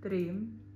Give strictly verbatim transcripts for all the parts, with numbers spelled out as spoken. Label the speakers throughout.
Speaker 1: три.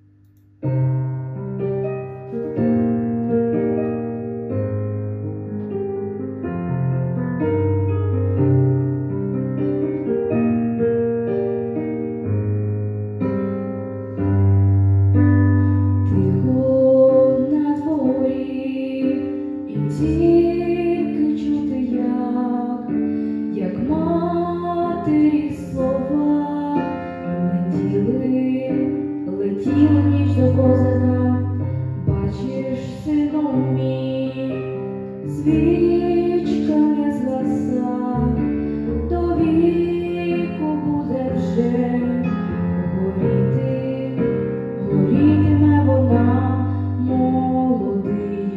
Speaker 2: Тільки чути, як, як матері слова летіли, летіли в ніч до козака. Бачиш, сину мій, свічка не згаса, до віку буде вже горіти, горітиме вона, молодий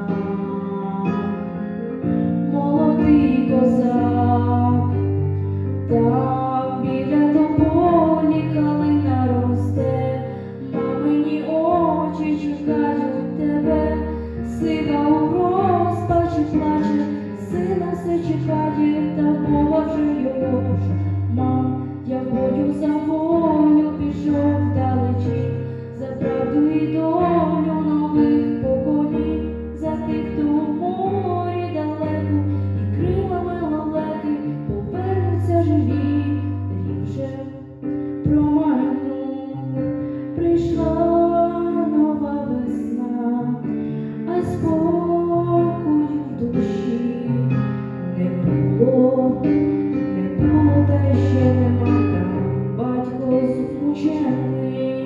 Speaker 2: молодий козак. Там біля тополі калина росте, мамині очі чекають тебе, сина у розпачі плаче, сина все чекає, та мова вже його душа. Мам, я в бою за волю пішов вдалечі, за правду і долю нових поколінь, за тих, хто у морі далеко і крилами лелеки повернуться живі. Рік вже промайнув, прийшла нова весна, а спокою в душі не було, не було, та й ще нема. Там батько змучений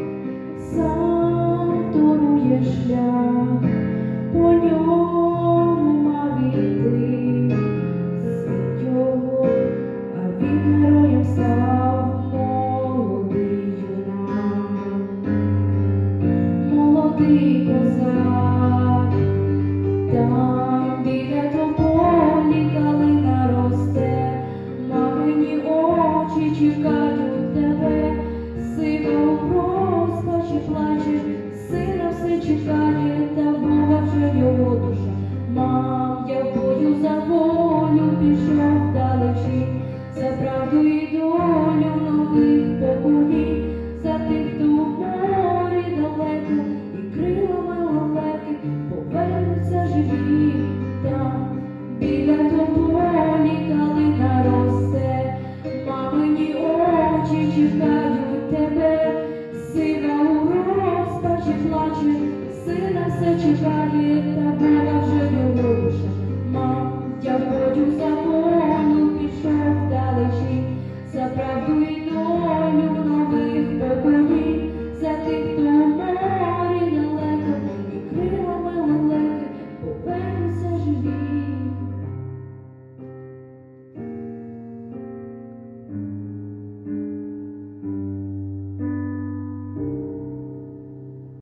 Speaker 2: сам торує шлях, по ньому мав іти син його, а він героєм став, молодий юнак, молодий козак. Там